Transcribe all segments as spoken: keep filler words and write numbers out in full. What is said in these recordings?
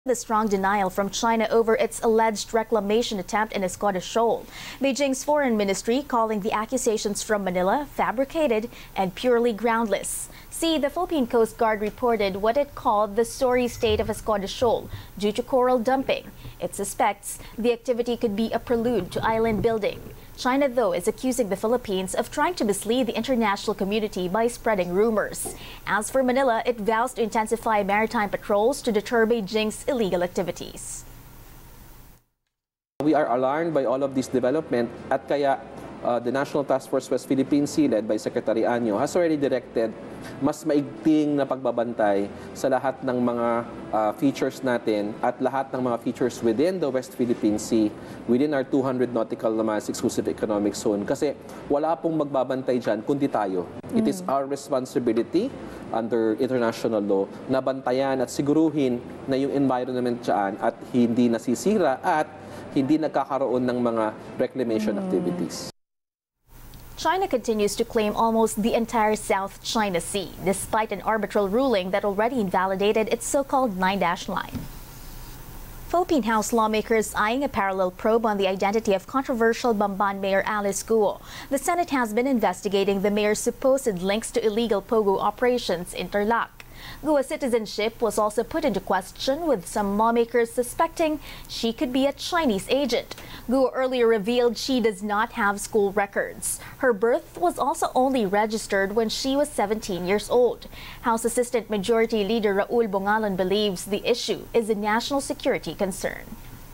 The strong denial from China over its alleged reclamation attempt in Escoda Shoal. Beijing's foreign ministry calling the accusations from Manila fabricated and purely groundless. See, the Philippine Coast Guard reported what it called the sorry state of Escoda Shoal due to coral dumping. It suspects the activity could be a prelude to island building. China, though, is accusing the Philippines of trying to mislead the international community by spreading rumors. As for Manila, it vows to intensify maritime patrols to deter Beijing's illegal activities. We are alarmed by all of this development at kaya uh, the National Task Force West Philippine Sea led by Secretary Anyo has already directed mas maigting na pagbabantay sa lahat ng mga uh, features natin at lahat ng mga features within the West Philippine Sea, within our two hundred nautical miles exclusive economic zone. Kasi wala pong magbabantay dyan kundi tayo. Mm. It is our responsibility under international law na bantayan at siguruhin na yung environment dyan at hindi nasisira at hindi nagkakaroon ng mga reclamation mm. activities. China continues to claim almost the entire South China Sea, despite an arbitral ruling that already invalidated its so-called nine-dash line. Philippine House lawmakers eyeing a parallel probe on the identity of controversial Bamban Mayor Alice Guo. The Senate has been investigating the mayor's supposed links to illegal pogo operations in Tarlac. Guo's citizenship was also put into question, with some lawmakers suspecting she could be a Chinese agent. Guo earlier revealed she does not have school records. Her birth was also only registered when she was seventeen years old. House Assistant Majority Leader Raul Bongalan believes the issue is a national security concern.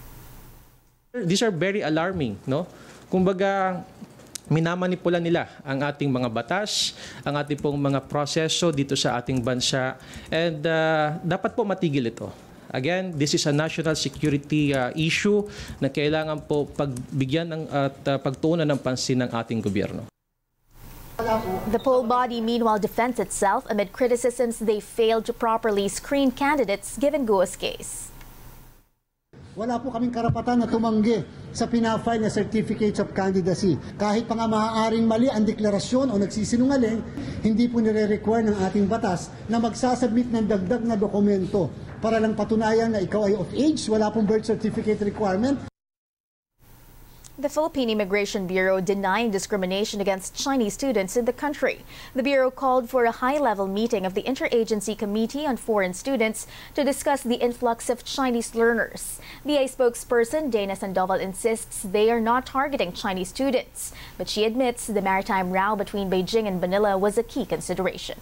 These are very alarming, no? Kumbaga, minamanipula nila ang ating mga batas, ang ating pong mga proseso dito sa ating bansa, and uh, dapat po matigil ito. Again, this is a national security uh, issue na kailangan po pagbigyan ng, at uh, pagtuunan ng pansin ng ating gobyerno. The poll body meanwhile defends itself amid criticisms they failed to properly screen candidates given Guo's case. Wala po kaming karapatan na tumanggi sa pinafile na certificates of candidacy. Kahit pa nga maaaring mali ang deklarasyon o nagsisinungaling, hindi po nire-require ng ating batas na magsasubmit ng dagdag na dokumento para lang patunayan na ikaw ay of age. Wala pong birth certificate requirement. The Philippine Immigration Bureau denying discrimination against Chinese students in the country. The Bureau called for a high-level meeting of the Interagency Committee on Foreign Students to discuss the influx of Chinese learners. B I spokesperson Dana Sandoval insists they are not targeting Chinese students, but she admits the maritime row between Beijing and Manila was a key consideration.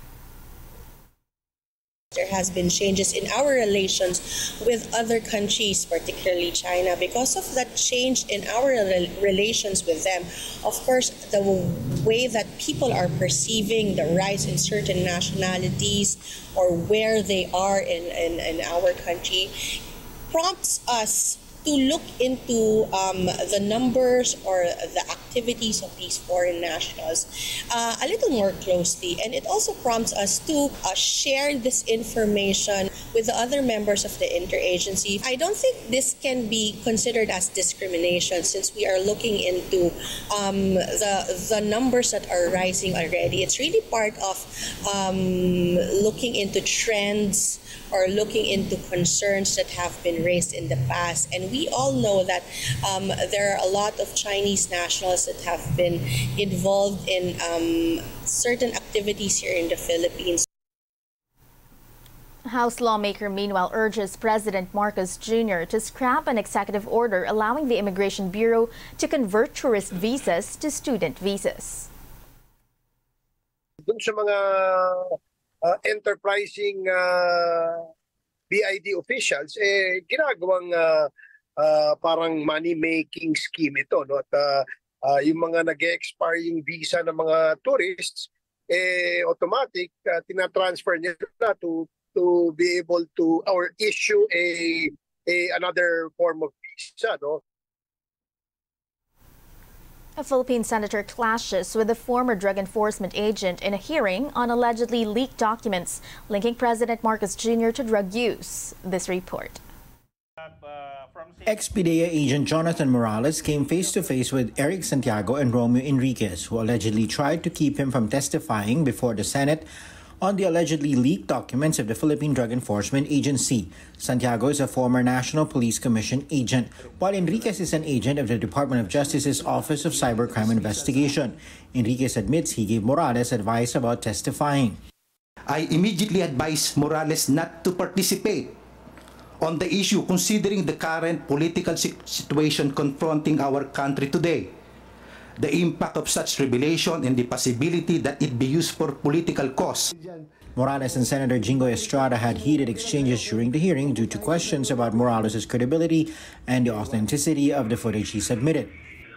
There has been changes in our relations with other countries, particularly China. Because of that change in our relations with them, of course, the way that people are perceiving the rise in certain nationalities or where they are in, in, in our country prompts us to look into um, the numbers or the activities of these foreign nationals uh, a little more closely. And it also prompts us to uh, share this information with the other members of the interagency. I don't think this can be considered as discrimination, since we are looking into um, the, the numbers that are rising already. It's really part of um, looking into trends or looking into concerns that have been raised in the past. And we all know that um, there are a lot of Chinese nationals that have been involved in um, certain activities here in the Philippines. House lawmaker meanwhile urges President Marcos Junior to scrap an executive order allowing the Immigration Bureau to convert tourist visas to student visas. Dun sa mga Uh, enterprising uh, B I D officials, eh, ginagawang uh, uh, parang money-making scheme ito. No? At uh, uh, yung mga nag-expire yung visa ng mga tourists, eh, automatic, uh, tinatransfer nila to, to be able to or issue a, a another form of visa. No? A Philippine senator clashes with a former drug enforcement agent in a hearing on allegedly leaked documents linking President Marcos Junior to drug use. This report. Ex-P D E A agent Jonathan Morales came face-to-face with Eric Santiago and Romeo Enriquez, who allegedly tried to keep him from testifying before the Senate on the allegedly leaked documents of the Philippine Drug Enforcement Agency. Santiago is a former National Police Commission agent, while Enriquez is an agent of the Department of Justice's Office of Cybercrime Investigation. Enriquez admits he gave Morales advice about testifying. I immediately advised Morales not to participate on the issue considering the current political situation confronting our country today, the impact of such revelation and the possibility that it be used for political cause. Morales and Senator Jinggoy Estrada had heated exchanges during the hearing due to questions about Morales' credibility and the authenticity of the footage he submitted.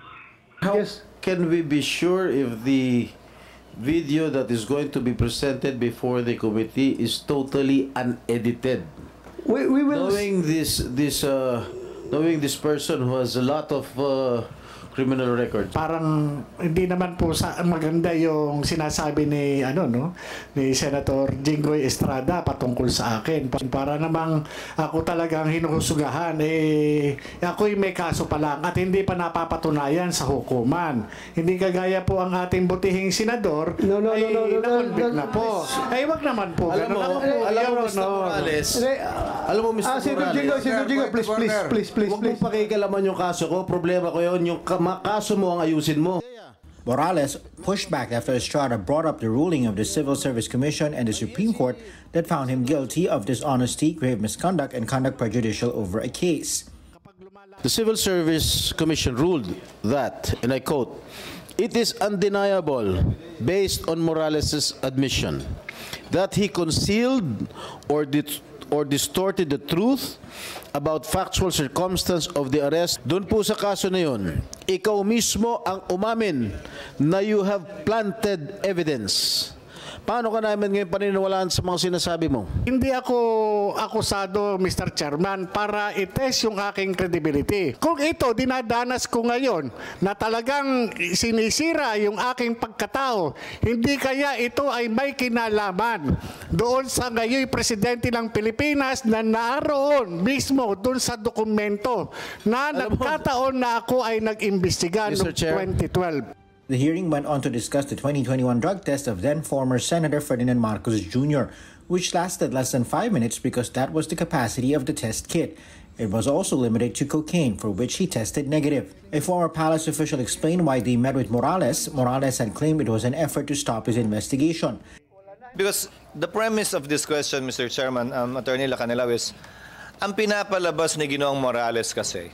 How can we be sure if the video that is going to be presented before the committee is totally unedited? We, we will knowing this this uh, knowing this person who has a lot of uh, criminal records. Parang hindi naman po sa maganda yung sinasabi ni ano no ni Senator Jinggoy Estrada patungkol sa akin. Para namang ako talagang hinuhusugahan eh ako'y may kaso pa lang at hindi pa napapatunayan sa hukuman. Hindi kagaya po ang ating butihing senador no, no, ay no, no, no, na-convict no, no, na po. Ay wag naman po. Alam mo, alam mo mister Morales. Alam mo mister Morales. Senator Jinggoy, please please please please. Huwag mong pakikalaman yung kaso ko. Problema ko yun. Yung kaso mo ang ayusin mo. Morales pushed back after Estrada brought up the ruling of the Civil Service Commission and the Supreme Court that found him guilty of dishonesty, grave misconduct, and conduct prejudicial over a case. The Civil Service Commission ruled that, and I quote, "It is undeniable, based on Morales' admission, that he concealed or did or distorted the truth about factual circumstance of the arrest." Doon po sa kaso na yun, ikaw mismo ang umamin na you have planted evidence. Paano ka namin ngayon paniniwalaan sa mga sinasabi mo? Hindi ako akusado, mister Chairman, para i-test yung aking credibility. Kung ito, dinadanas ko ngayon na talagang sinisira yung aking pagkatao, hindi kaya ito ay may kinalaman doon sa ngayon presidente ng Pilipinas na naroon mismo doon sa dokumento na nagkataon na ako ay nag-imbestiga noong twenty twelve. The hearing went on to discuss the twenty twenty-one drug test of then-former Senator Ferdinand Marcos Junior, which lasted less than five minutes because that was the capacity of the test kit. It was also limited to cocaine, for which he tested negative. A former palace official explained why they met with Morales. Morales had claimed it was an effort to stop his investigation. Because the premise of this question, Mister Chairman, um, Attorney Lacanelao, is ang pinapalabas ni Ginoong Morales kasi,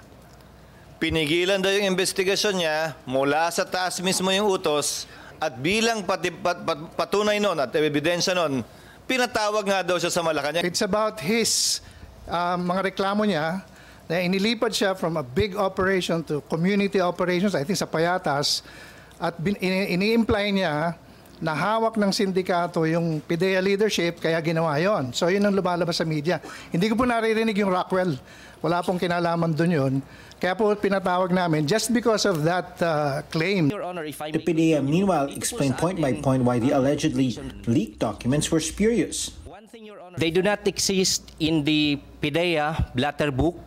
pinigilan daw yung investigasyon niya mula sa taas mismo yung utos at bilang pati, pat, pat, patunay nun at ebidensya nun, pinatawag nga daw siya sa Malacanang. It's about his uh, mga reklamo niya na inilipat siya from a big operation to community operations, I think sa Payatas, at ini-imply niya na hawak ng sindikato yung PIDEA leadership, kaya ginawa yon. So yun ang lumalabas sa media. Hindi ko po naririnig yung Rockwell. Wala pong kinalaman dun yun. Kaya po pinatawag namin just because of that uh, claim. The PIDEA meanwhile explained point by point why the allegedly leaked documents were spurious. They do not exist in the PIDEA blatter book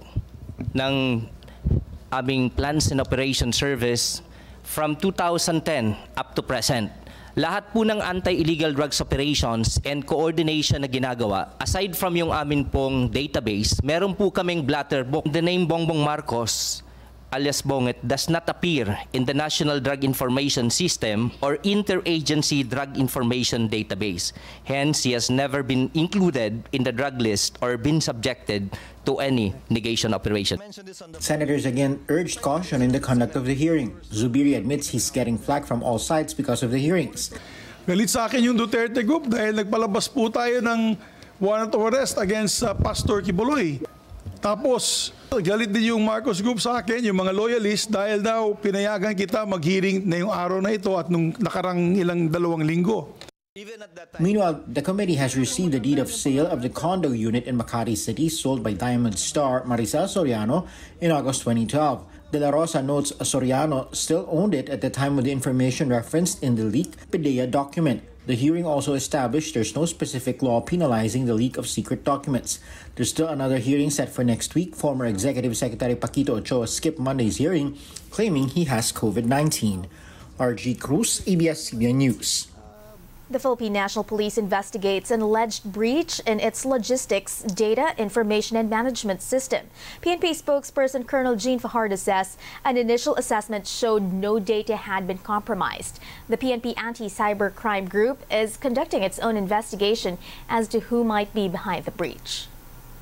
ng aming Plans and Operations Service from two thousand ten up to present. Lahat po ng anti-illegal drugs operations and coordination na ginagawa, aside from yung amin pong database, meron po kaming blatter book. The name Bongbong Marcos, alias Bonget, does not appear in the National Drug Information System or Interagency Drug Information Database. Hence, he has never been included in the drug list or been subjected to any negation operation. Senators again urged caution in the conduct of the hearing. Zubiri admits he's getting flack from all sides because of the hearings. Galit sa akin yung Duterte Group dahil nagpalabas po tayo ng warrant of arrest against uh, Pastor Kibuloy. Tapos, galit din yung Marcos Group sa akin, yung mga loyalists, dahil daw pinayagan kita mag-hearing na yung araw na ito at nung nakarang ilang dalawang linggo. Meanwhile, the committee has received the deed of sale of the condo unit in Makati City sold by Diamond Star Maricel Soriano in August twenty twelve. De La Rosa notes Soriano still owned it at the time of the information referenced in the leaked PIDEA document. The hearing also established there's no specific law penalizing the leak of secret documents. There's still another hearing set for next week. Former Executive Secretary Paquito Ochoa skipped Monday's hearing, claiming he has COVID nineteen. R G Cruz, A B S C B N News. The Philippine National Police investigates an alleged breach in its logistics, data, information and management system. P N P spokesperson Colonel Jean Fajardo says an initial assessment showed no data had been compromised. The P N P Anti-Cybercrime Group is conducting its own investigation as to who might be behind the breach.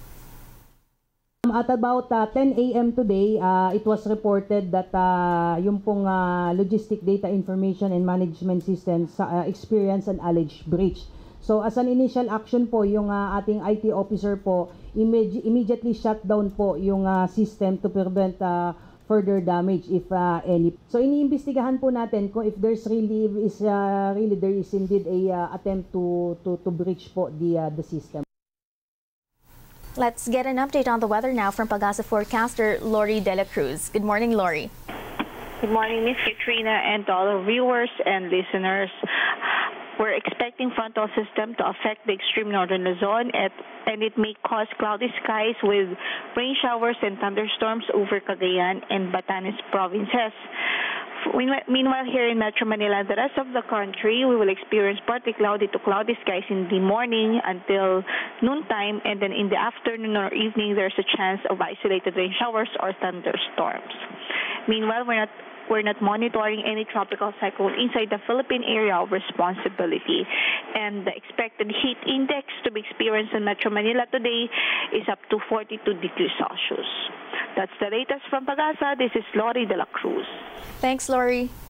At about uh, ten A M today, uh, it was reported that uh, yung pong uh, logistic data information and management systems uh, experienced an alleged breach. So as an initial action po, yung uh, ating I T officer po imme immediately shut down po yung uh, system to prevent uh, further damage if uh, any. So iniimbestigahan po natin kung if there's really is uh, really there is indeed a uh, attempt to to to breach po the uh, the system. Let's get an update on the weather now from Pagasa forecaster Lori De La Cruz. Good morning, Lori. Good morning, Miss Katrina, and to all our viewers and listeners. We're expecting frontal system to affect the extreme northern Luzon, at, and it may cause cloudy skies with rain showers and thunderstorms over Cagayan and Batanes provinces. Meanwhile, here in Metro Manila and the rest of the country, we will experience partly cloudy to cloudy skies in the morning until noontime, and then in the afternoon or evening, there's a chance of isolated rain showers or thunderstorms. Meanwhile, we're not We're not monitoring any tropical cyclone inside the Philippine area of responsibility. And the expected heat index to be experienced in Metro Manila today is up to forty-two degrees Celsius. That's the latest from Pagasa. This is Lori De La Cruz. Thanks, Lori.